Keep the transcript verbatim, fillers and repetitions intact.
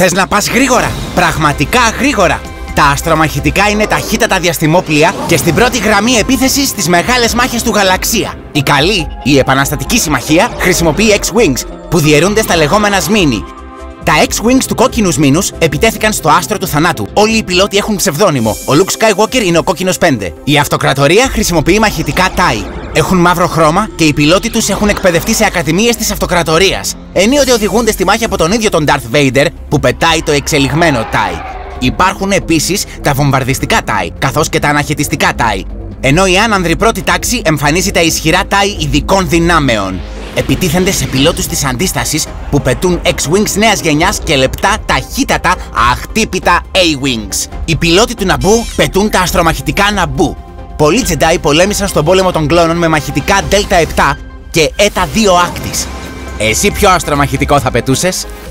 Θες να πας γρήγορα, πραγματικά γρήγορα. Τα αστρομαχητικά είναι ταχύτατα διαστημόπλοια και στην πρώτη γραμμή επίθεσης στις μεγάλες μάχες του γαλαξία. Η καλή, η επαναστατική συμμαχία, χρησιμοποιεί X-Wings που διαιρούνται στα λεγόμενα σμήνη. Τα X-Wings του κόκκινους μήνους επιτέθηκαν στο άστρο του θανάτου. Όλοι οι πιλότοι έχουν ψευδόνυμο. Ο Luke Skywalker είναι ο κόκκινος πέντε. Η αυτοκρατορία χρησιμοποιεί μαχητικά τάι. Έχουν μαύρο χρώμα και οι πιλότοι τους έχουν εκπαιδευτεί σε ακαδημίες της αυτοκρατορίας. Ενίοτε οδηγούνται στη μάχη από τον ίδιο τον Darth Vader που πετάει το εξελιγμένο τάι. Υπάρχουν επίσης τα βομβαρδιστικά τάι, καθώς και τα αναχαιτιστικά τάι. Ενώ η άνανδρη πρώτη τάξη εμφανίζει τα ισχυρά τάι ειδικών δυνάμεων. Επιτίθενται σε πιλότους της αντίστασης που πετούν X-Wings νέας γενιάς και λεπτά, ταχύτατα, αχτύπητα A-Wings. Οι πιλότοι του Ναμπού πετούν τα αστρομαχητικά Ναμπού. Πολλοί Τζεντάι πολέμησαν στον πόλεμο των κλώνων με μαχητικά Delta επτά και Eta δύο άκτης. Εσύ ποιο αστρομαχητικό θα πετούσες?